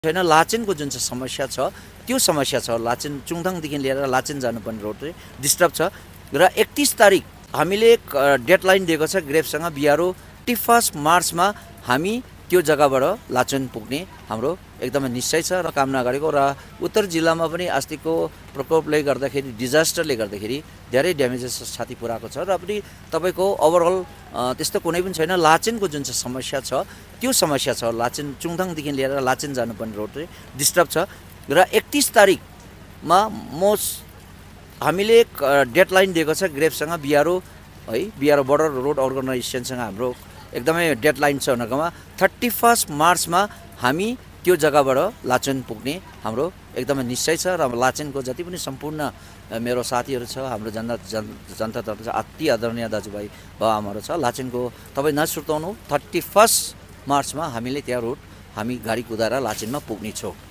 छैन लाचेनको जुन चाहिँ समस्या छ त्यो समस्या छ। लाचेन चुङथाङदेखि लिएर लाचेन जानुपर्ने रोड चाहिँ डिस्टर्ब छ र 31 तारिक हामीले एक डेडलाइन दिएको छ ग्रेफसँग बिआरओ 31 मार्चमा हामी त्यो जग्गाबाट लाचेन पुग्ने हाम्रो एकदमै निश्चय छ र कामना गरेको। र उत्तर जिल्लामा पनि अस्तिको प्रकोपले गर्दाखेरि डिजास्टरले गर्दाखेरि धेरै ड्यामेजेस क्षति पुर्याएको छ र पनि तपाईको ओभरअल त्यस्तो कुनै पनि छैन। लाचेनको जुन चाहिँ समस्या छ त्यो समस्या छ। लाचेन चुङथाङदेखि लिएर लाचेन जानुपर्ने रोड चाहिँ डिस्टर्ब छ र 31 तारिकमा हामीले एक डेडलाइन दिएको छ ग्रेफसँग बिआरओ है, बिआरओ बोर्डर रोड अर्गनाइजेसनसँग हाम्रो एकदमै डेडलाइन छ भनेकोमा 31 मार्चमा हामी त्यो जग्गाबाट लाचेन पुग्ने हाम्रो एकदमै निश्चय छ। र लाचेनको जति पनि सम्पूर्ण मेरो साथीहरू छ, हाम्रो जनतातर्फ अति आदरणीय दाजुभाइ बाबाआमाहरू छ, लाचेनको तपाईँ नसुर्ताउनु 31 मार्चमा हामीले त्यहाँ रोड हामी गाडी कुदाएर लाचेनमा पुग्नेछौँ।